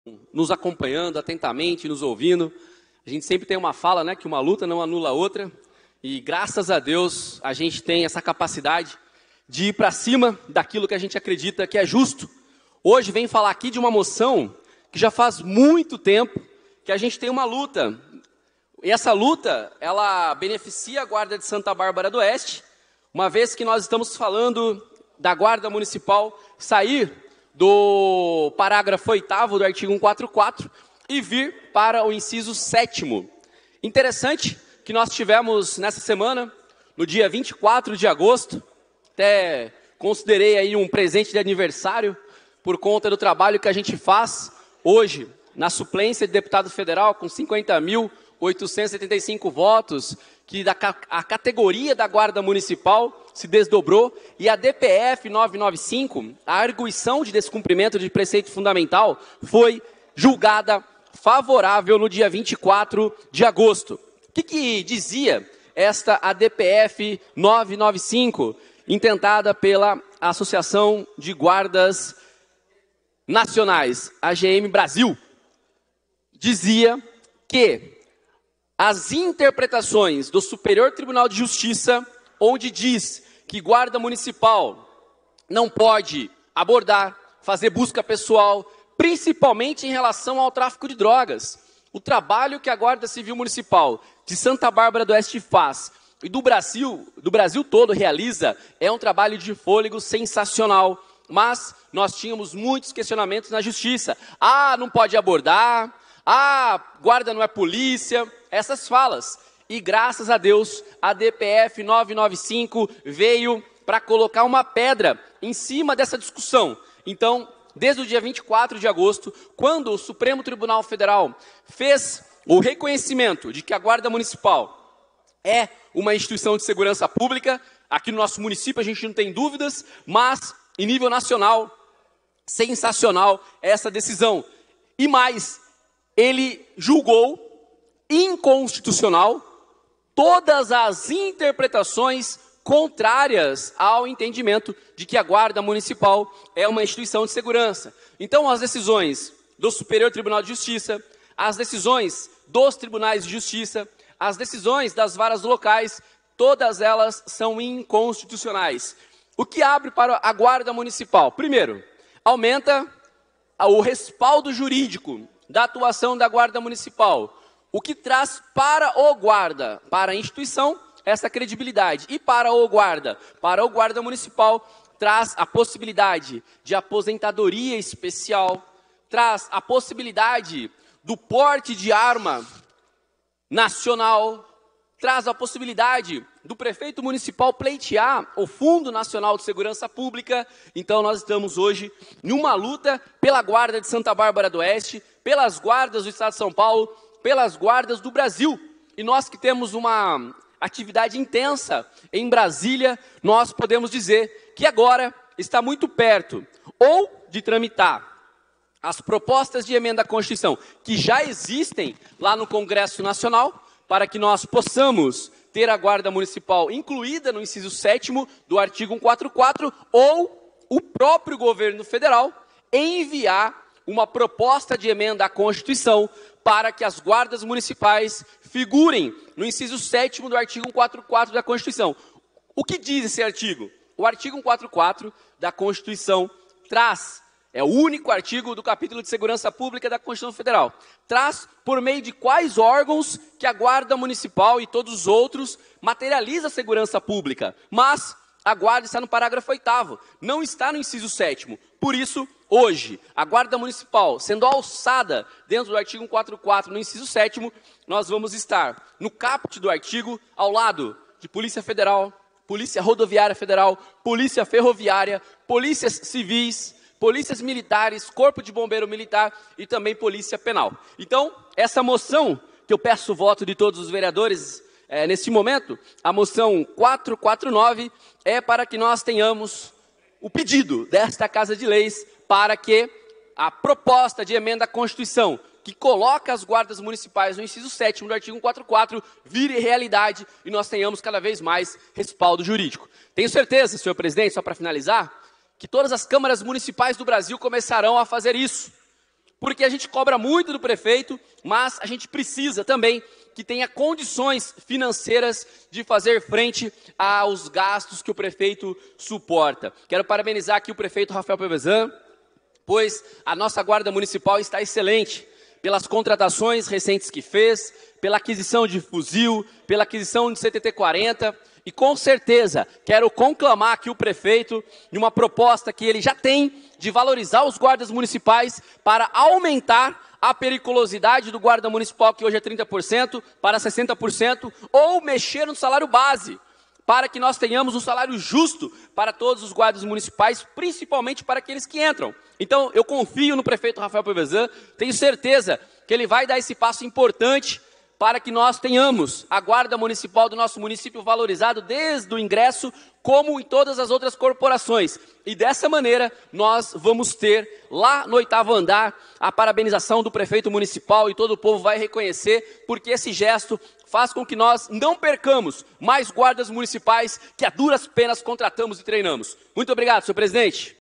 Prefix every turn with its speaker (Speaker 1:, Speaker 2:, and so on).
Speaker 1: nos acompanhando atentamente, nos ouvindo. A gente sempre tem uma fala, né, que uma luta não anula a outra. E graças a Deus a gente tem essa capacidade de ir para cima daquilo que a gente acredita que é justo. Hoje vem falar aqui de uma moção que já faz muito tempo que a gente tem uma luta. E essa luta, ela beneficia a Guarda de Santa Bárbara do Oeste, uma vez que nós estamos falando da Guarda Municipal sair do parágrafo 8º do artigo 144 e vir para o inciso 7º. Interessante que nós tivemos nessa semana, no dia 24 de agosto, até considerei aí um presente de aniversário por conta do trabalho que a gente faz hoje na suplência de deputado federal com 50.875 votos, que a categoria da Guarda Municipal se desdobrou e a DPF 995, a arguição de descumprimento de preceito fundamental, foi julgada favorável no dia 24 de agosto. O que dizia esta ADPF 995, intentada pela Associação de Guardas Nacionais, AGM Brasil? Dizia que as interpretações do Superior Tribunal de Justiça, onde diz que guarda municipal não pode abordar, fazer busca pessoal, principalmente em relação ao tráfico de drogas. O trabalho que a Guarda Civil Municipal de Santa Bárbara do Oeste faz e do Brasil todo realiza é um trabalho de fôlego sensacional. Mas nós tínhamos muitos questionamentos na Justiça. Ah, não pode abordar. Ah, guarda não é polícia. Essas falas. E graças a Deus, a DPF 995 veio para colocar uma pedra em cima dessa discussão. Então, desde o dia 24 de agosto, quando o Supremo Tribunal Federal fez o reconhecimento de que a Guarda Municipal é uma instituição de segurança pública, aqui no nosso município a gente não tem dúvidas, mas em nível nacional, sensacional essa decisão. E mais, ele julgou inconstitucional todas as interpretações contrárias ao entendimento de que a Guarda Municipal é uma instituição de segurança. Então, as decisões do Superior Tribunal de Justiça, as decisões dos Tribunais de Justiça, as decisões das varas locais, todas elas são inconstitucionais. O que abre para a Guarda Municipal? Primeiro, aumenta o respaldo jurídico da atuação da Guarda Municipal, o que traz para o guarda, para a instituição, essa credibilidade. E para o guarda municipal, traz a possibilidade de aposentadoria especial, traz a possibilidade do porte de arma nacional, traz a possibilidade do prefeito municipal pleitear o Fundo Nacional de Segurança Pública. Então nós estamos hoje numa luta pela Guarda de Santa Bárbara do Oeste, pelas guardas do Estado de São Paulo, pelas guardas do Brasil. E nós que temos uma atividade intensa em Brasília, nós podemos dizer que agora está muito perto ou de tramitar as propostas de emenda à Constituição que já existem lá no Congresso Nacional, para que nós possamos ter a Guarda Municipal incluída no inciso 7º do artigo 144, ou o próprio governo federal enviar uma proposta de emenda à Constituição para que as guardas municipais figurem no inciso 7º do artigo 144 da Constituição. O que diz esse artigo? O artigo 144 da Constituição traz, é o único artigo do capítulo de Segurança Pública da Constituição Federal, traz por meio de quais órgãos que a Guarda Municipal e todos os outros materializa a segurança pública. Mas a Guarda está no parágrafo 8º, não está no inciso 7º. Por isso, hoje, a Guarda Municipal, sendo alçada dentro do artigo 144, no inciso 7º, nós vamos estar no caput do artigo, ao lado de Polícia Federal, Polícia Rodoviária Federal, Polícia Ferroviária, Polícias Civis, Polícias Militares, Corpo de Bombeiro Militar e também Polícia Penal. Então, essa moção, que eu peço o voto de todos os vereadores neste momento, a moção 449, é para que nós tenhamos o pedido desta Casa de Leis para que a proposta de emenda à Constituição, que coloca as guardas municipais no inciso 7º do artigo 144, vire realidade e nós tenhamos cada vez mais respaldo jurídico. Tenho certeza, senhor presidente, só para finalizar, que todas as câmaras municipais do Brasil começarão a fazer isso. porque a gente cobra muito do prefeito, mas a gente precisa também que tenha condições financeiras de fazer frente aos gastos que o prefeito suporta. Quero parabenizar aqui o prefeito Rafael Pevezan, pois a nossa Guarda Municipal está excelente, pelas contratações recentes que fez, pela aquisição de fuzil, pela aquisição de CTT-40, e com certeza quero conclamar aqui o prefeito de uma proposta que ele já tem de valorizar os guardas municipais para aumentar a periculosidade do guarda municipal, que hoje é 30%, para 60%, ou mexer no salário base, para que nós tenhamos um salário justo para todos os guardas municipais, principalmente para aqueles que entram. Então, eu confio no prefeito Rafael Pevezan, tenho certeza que ele vai dar esse passo importante para que nós tenhamos a guarda municipal do nosso município valorizado desde o ingresso, como em todas as outras corporações. E dessa maneira, nós vamos ter lá no 8º andar a parabenização do prefeito municipal, e todo o povo vai reconhecer, porque esse gesto faz com que nós não percamos mais guardas municipais que a duras penas contratamos e treinamos. Muito obrigado, senhor presidente.